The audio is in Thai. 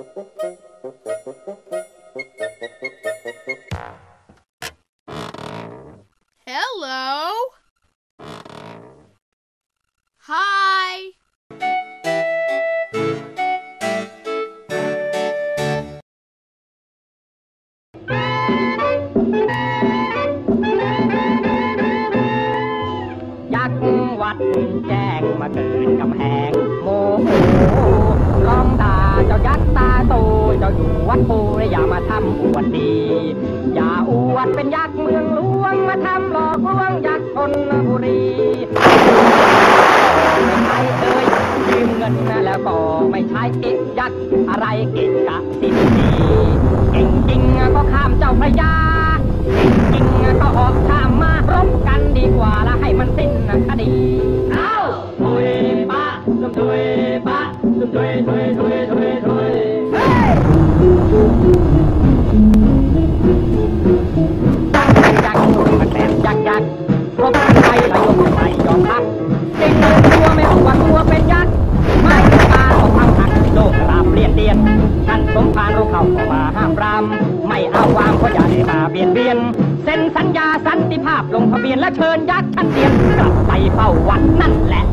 Hello. Hi. ยักษ์วัดแจ้งมาเกิดกำแพงโมโหร้องด่าเจ้ายักษ์ตาโตเจ้าอยู่วัดปูอย่ามาทำอวดดีอย่าอวดเป็นยักษ์เมืองหลวงมาทำหลอกลวงยักษ์ธนบุรีไม่ใช่ยืมเงินแล้วก็ไม่ใช่เก็บยักษ์อะไรเก็บกะสินดีเก่งจริงก็ข้ามเจ้าพระยาเก่งจริงก็ออกข้ามมารบกันดีกว่าแล้วให้มันสิ้นคดีเอ้าถุยปะถุยปะถุยเฮ้ยยักษ์มันแบบยักษ์รบกันไปไหลลงไปยอมพักจริงตัวไม่รู้ว่าตัวเป็นยักษ์ไม่ตาของพังหักโลกราบเปลี่ยนเตียนท่านสมภารเราเข้ามาห้ามปรามไม่เอาวางเพราะอย่าได้มาเบียนเซ็นสัญญาสันติภาพลงทะเบียนและเชิญยักษ์ท่านเตียนกลับไปเฝ้าวัดนั่นแหละ